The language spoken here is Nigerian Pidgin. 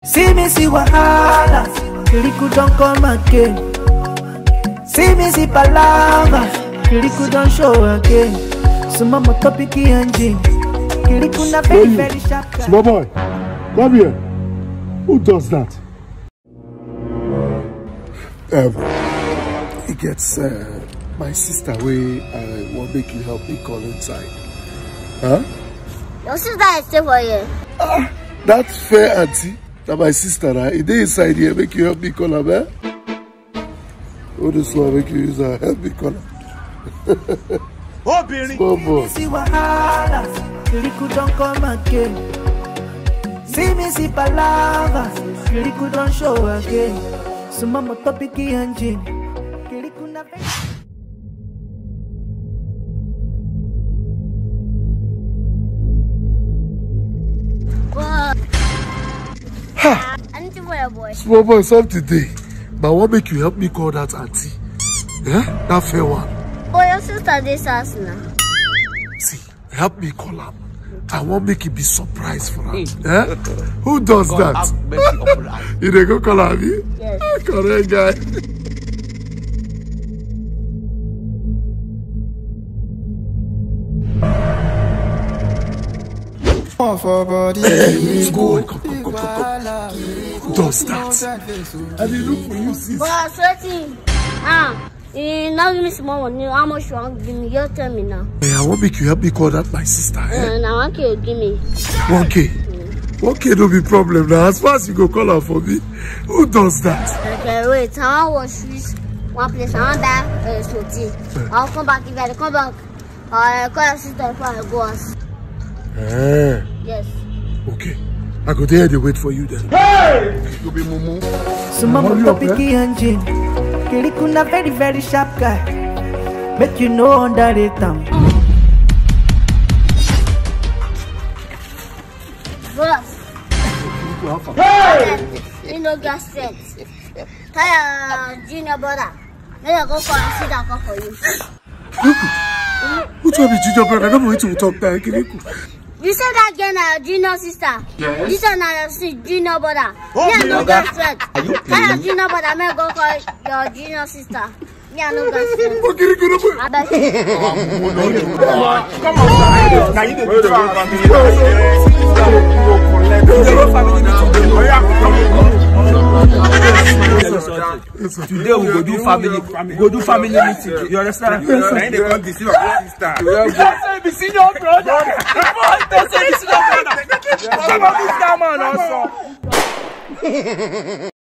See me see wahala, Kiriku don't come again. See me see palava, Kiriku don't show again. So mama topic engine, Kiriku na very sharp. Small boy, come here. Who does that? It gets my sister way. I want make you help me call inside. Huh? Your sister is still for you. That's fair, auntie. That my sister, right? It is inside here. Make you help me call her, man. Oh, this one make you use her. Help me call her. Oh, Billy. Small boy. See wahala, Kiriku don't come again. See me see palava, Kiriku don't show again. So mama topic engine, Kiriku na Small boy, something today. But I want make you help me call that auntie. Yeah? That fair one. Oh, your sister this house now. See, help me call her. I want make it be surprised for her. Yeah? Who does that? You dey go call her, me? Yes. Correct guy. Hey, go. Come. Who does that? I did look for you, sis. But sweating. You now give me some more money. How much you want to give me? You tell me now. Hey, I want make you help me call that my sister. Now 1K you give me. 1K? 1K no be problem now. As far as you go call her for me. Who does that? Okay, wait. I want to wash one place. I want that sweating. I'll come back if I come back. I'll call your sister before I go out. Yes. Okay. I go there, they wait for you then. Hey! Okay, go be Momo. So mama topic engine, Kiriku na very sharp guy. Make you know under the thumb. Boss. Hey! You know gas strength. Tell your junior brother. Let her go for and sit down for you. Who told me junior brother? I don't want to talk there, Kiriku. You said that again, junior sister. Yes. You said now your junior brother. Me and no girl friend. Tell your junior brother, me go call your junior sister. Me and no girl friend. I bet you. Come on, now you don't today we go do family meeting. You understand? Yes, they come to see your sister. Don't say be senior brother. Don't say be senior brother. Some of this man also.